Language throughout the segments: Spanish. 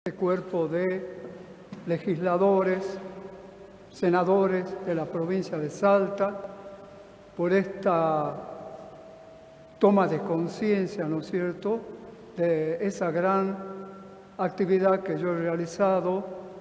cuerpo de legisladores, senadores de la provincia de Salta, por esta toma de conciencia, ¿no es cierto?, de esa gran actividad que yo he realizado,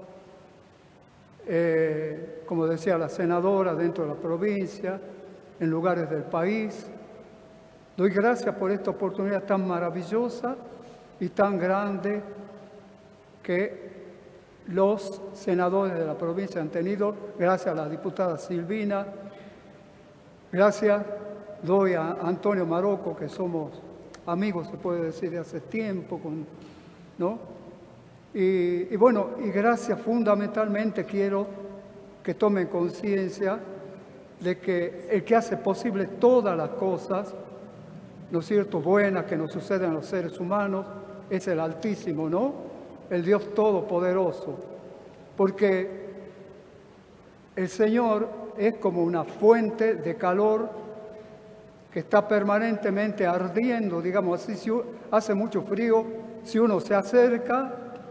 como decía la senadora, dentro de la provincia, en lugares del país. Doy gracias por esta oportunidad tan maravillosa y tan grande que los senadores de la provincia han tenido, gracias a la diputada Silvina, gracias doy a Antonio Marocco, que somos amigos, se puede decir, de hace tiempo, ¿no? Y gracias fundamentalmente quiero que tomen conciencia de que el que hace posible todas las cosas, ¿no es cierto?, buenas que nos suceden a los seres humanos, es el Altísimo, ¿no?, el Dios Todopoderoso, porque el Señor es como una fuente de calor que está permanentemente ardiendo, digamos así. Si hace mucho frío, si uno se acerca,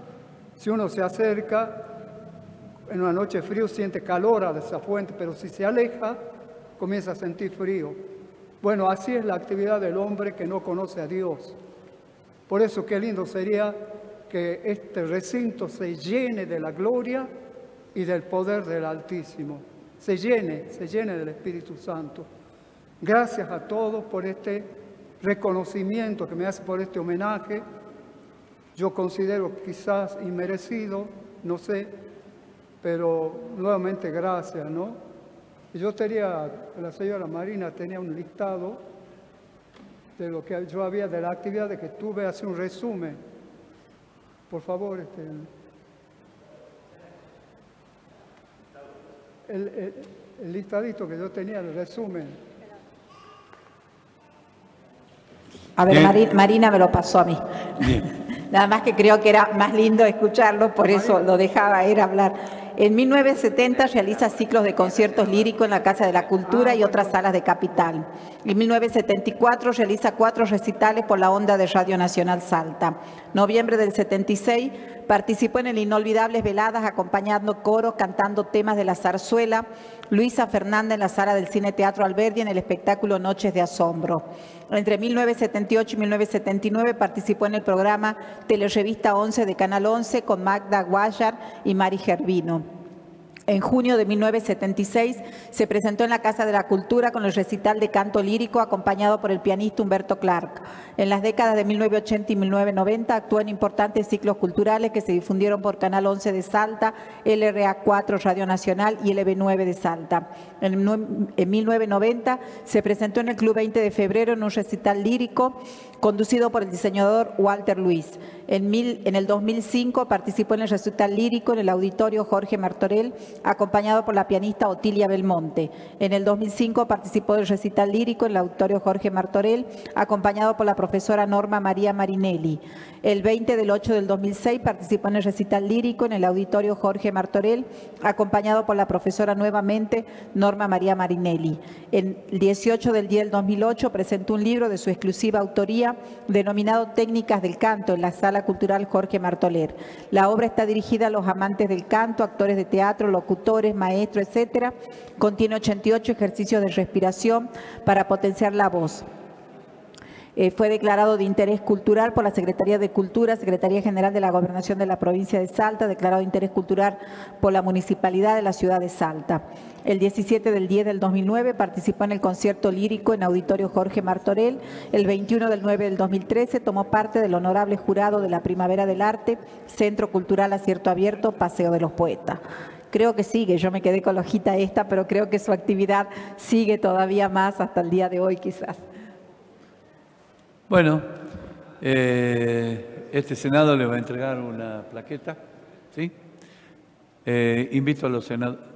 en una noche de frío siente calor a esa fuente, pero si se aleja, comienza a sentir frío. Bueno, así es la actividad del hombre que no conoce a Dios. Por eso qué lindo sería que este recinto se llene de la gloria y del poder del Altísimo. Se llene del Espíritu Santo. Gracias a todos por este reconocimiento que me hace, por este homenaje. Yo considero quizás inmerecido, no sé, pero nuevamente gracias, ¿no? Yo tenía, la señora Marina tenía un listado de lo que yo había, de la actividad de que tuve, hace un resumen. Por favor, el listadito que yo tenía, el resumen. A ver, Marina me lo pasó a mí. Bien. Nada más que creo que era más lindo escucharlo, por eso lo dejaba a él hablar. En 1970 realiza ciclos de conciertos líricos en la Casa de la Cultura y otras salas de Capital. En 1974 realiza 4 recitales por la onda de Radio Nacional Salta. Noviembre del 76 participó en el Inolvidables Veladas acompañando coros, cantando temas de la zarzuela. Luisa Fernández en la sala del Cine Teatro Alberdi en el espectáculo Noches de Asombro. Entre 1978 y 1979 participó en el programa Telerevista 11 de Canal 11 con Magda Guayar y Mari Gervino. En junio de 1976 se presentó en la Casa de la Cultura con el recital de canto lírico acompañado por el pianista Humberto Clark. En las décadas de 1980 y 1990 actuó en importantes ciclos culturales que se difundieron por Canal 11 de Salta, LRA4 Radio Nacional y LB9 de Salta. En 1990 se presentó en el Club 20 de Febrero en un recital lírico conducido por el diseñador Walter Luis. En el 2005 participó en el recital lírico en el Auditorio Jorge Martorell, acompañado por la pianista Otilia Belmonte. En el 2005 participó del recital lírico en el Auditorio Jorge Martorell, acompañado por la profesora Norma María Marinelli. El 20 del 8 del 2006 participó en el recital lírico en el Auditorio Jorge Martorell, acompañado por la profesora nuevamente Norma María Marinelli. El 18 del 10 del 2008 presentó un libro de su exclusiva autoría denominado Técnicas del Canto en la Sala Cultural Jorge Martorell. La obra está dirigida a los amantes del canto, actores de teatro, locutores, maestros, etc. Contiene 88 ejercicios de respiración para potenciar la voz. Fue declarado de interés cultural por la Secretaría de Cultura, Secretaría General de la Gobernación de la Provincia de Salta, declarado de interés cultural por la Municipalidad de la Ciudad de Salta. El 17 del 10 del 2009 participó en el concierto lírico en Auditorio Jorge Martorell. El 21 del 9 del 2013 tomó parte del honorable jurado de la Primavera del Arte, Centro Cultural Acierto Abierto, Paseo de los Poetas. Creo que sigue, yo me quedé con la hojita esta, pero creo que su actividad sigue todavía más hasta el día de hoy quizás. Bueno, este Senado le va a entregar una plaqueta, ¿sí? Invito a los senadores.